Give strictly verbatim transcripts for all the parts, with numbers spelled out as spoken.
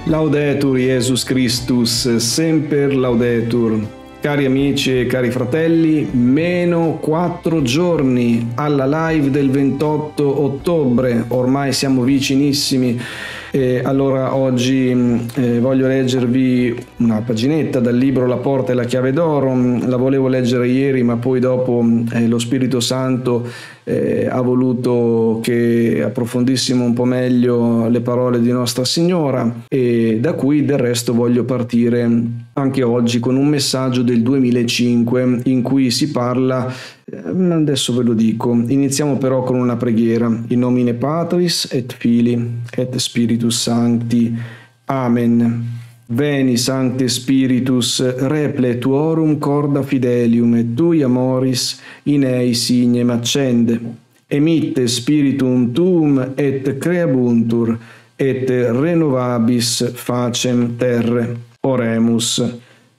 Laudetur Jesus Christus, semper laudetur. Cari amici e cari fratelli, meno quattro giorni alla live del ventotto ottobre, ormai siamo vicinissimi. E allora oggi eh, voglio leggervi una paginetta dal libro La porta e la chiave d'oro. La volevo leggere ieri, ma poi dopo eh, lo Spirito Santo eh, ha voluto che approfondissimo un po' meglio le parole di Nostra Signora, e da cui del resto voglio partire anche oggi con un messaggio del duemilacinque in cui si parla, eh, adesso ve lo dico, iniziamo però con una preghiera. In nomine Patris et Filii et Spiritus Sancti. Amen. Veni Sancte Spiritus, repletuorum corda fidelium et tui amoris in ei signem accende. Emitte spiritum tuum et creabuntur, et renovabis facem terre. Oremus.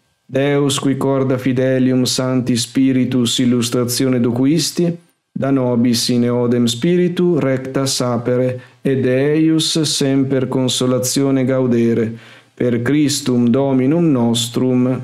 Deus qui corda fidelium Sancti Spiritus illustratione docuisti, da nobis in eodem spiritu recta sapere, ed eius semper consolatione gaudere, per Christum Dominum nostrum.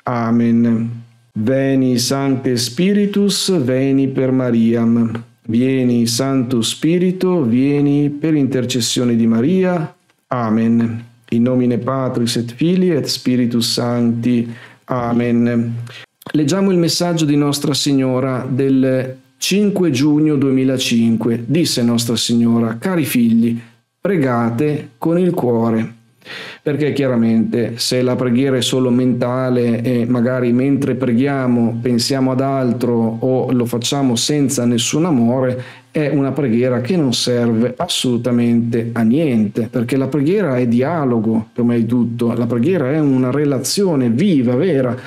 Amen. Veni Sancte Spiritus, veni per Mariam. Vieni Santo Spirito, vieni per intercessione di Maria. Amen. In nomine Patris et Filii et Spiritus Sancti. Amen. Leggiamo il messaggio di Nostra Signora del cinque giugno duemilacinque. Disse Nostra Signora: cari figli, pregate con il cuore. Perché chiaramente se la preghiera è solo mentale e magari mentre preghiamo pensiamo ad altro o lo facciamo senza nessun amore, è una preghiera che non serve assolutamente a niente, perché la preghiera è dialogo, prima di tutto, la preghiera è una relazione viva, vera.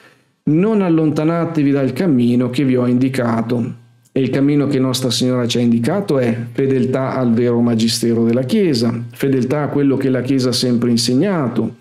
Non allontanatevi dal cammino che vi ho indicato. E il cammino che Nostra Signora ci ha indicato è fedeltà al vero magistero della Chiesa, fedeltà a quello che la Chiesa ha sempre insegnato.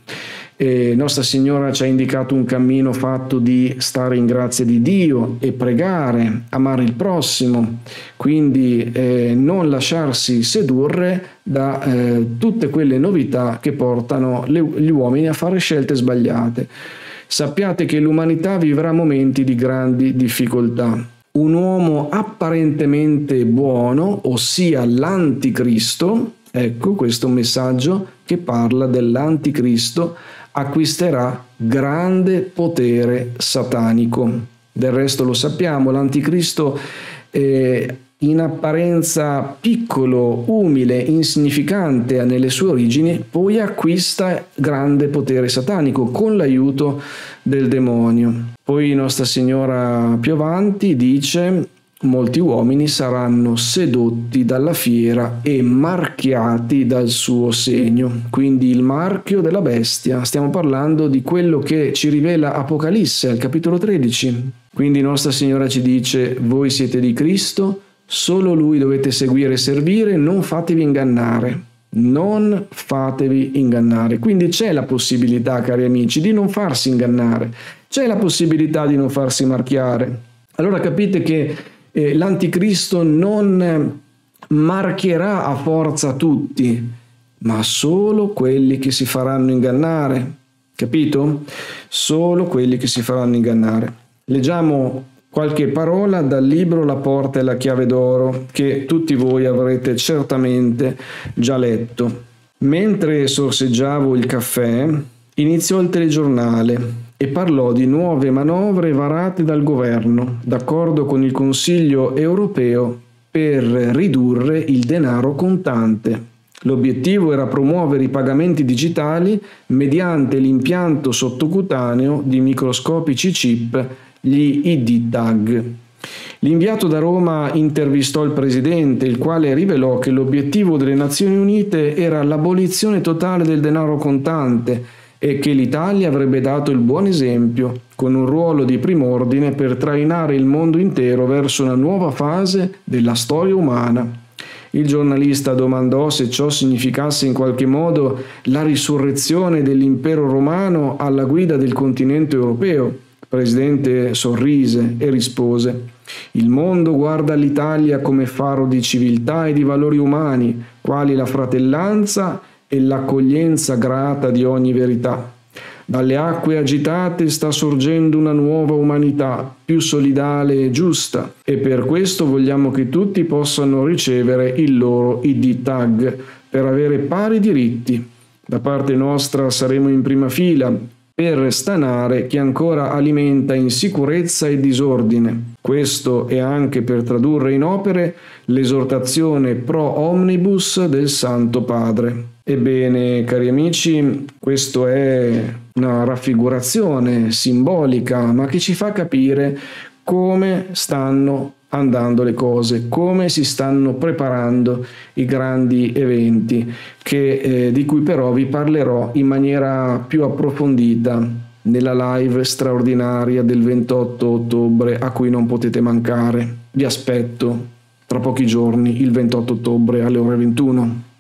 E Nostra Signora ci ha indicato un cammino fatto di stare in grazia di Dio e pregare, amare il prossimo, quindi eh, non lasciarsi sedurre da eh, tutte quelle novità che portano le, gli uomini a fare scelte sbagliate. Sappiate che l'umanità vivrà momenti di grandi difficoltà. Un uomo apparentemente buono, ossia l'anticristo, ecco questo messaggio che parla dell'anticristo, acquisterà grande potere satanico. Del resto lo sappiamo, l'anticristo è in apparenza piccolo, umile, insignificante nelle sue origini, poi acquista grande potere satanico con l'aiuto del demonio. Poi Nostra Signora più avanti dice: molti uomini saranno sedotti dalla fiera e marchiati dal suo segno. Quindi il marchio della bestia. Stiamo parlando di quello che ci rivela Apocalisse al capitolo tredici. Quindi Nostra Signora ci dice: voi siete di Cristo, solo Lui dovete seguire e servire, non fatevi ingannare. Non fatevi ingannare. Quindi c'è la possibilità, cari amici, di non farsi ingannare. C'è la possibilità di non farsi marchiare. Allora capite che eh, l'anticristo non marchierà a forza tutti, ma solo quelli che si faranno ingannare. Capito? Solo quelli che si faranno ingannare. Leggiamo qualche parola dal libro La porta e la chiave d'oro, che tutti voi avrete certamente già letto. Mentre sorseggiavo il caffè, iniziò il telegiornale e parlò di nuove manovre varate dal governo, d'accordo con il Consiglio europeo, per ridurre il denaro contante. L'obiettivo era promuovere i pagamenti digitali mediante l'impianto sottocutaneo di microscopici chip, gli I D tag. L'inviato da Roma intervistò il presidente, il quale rivelò che l'obiettivo delle Nazioni Unite era l'abolizione totale del denaro contante e che l'Italia avrebbe dato il buon esempio, con un ruolo di prim'ordine per trainare il mondo intero verso una nuova fase della storia umana. Il giornalista domandò se ciò significasse in qualche modo la risurrezione dell'impero romano alla guida del continente europeo. Il presidente sorrise e rispose: il mondo guarda l'Italia come faro di civiltà e di valori umani, quali la fratellanza e l'accoglienza grata di ogni verità. Dalle acque agitate sta sorgendo una nuova umanità, più solidale e giusta, e per questo vogliamo che tutti possano ricevere il loro I D tag per avere pari diritti. Da parte nostra saremo in prima fila per stanare chi ancora alimenta insicurezza e disordine. Questo è anche per tradurre in opere l'esortazione pro omnibus del Santo Padre. Ebbene, cari amici, questo è una raffigurazione simbolica, ma che ci fa capire come stanno andando le cose, come si stanno preparando i grandi eventi, che, eh, di cui però vi parlerò in maniera più approfondita nella live straordinaria del ventotto ottobre, a cui non potete mancare. Vi aspetto tra pochi giorni, il ventotto ottobre alle ore ventuno.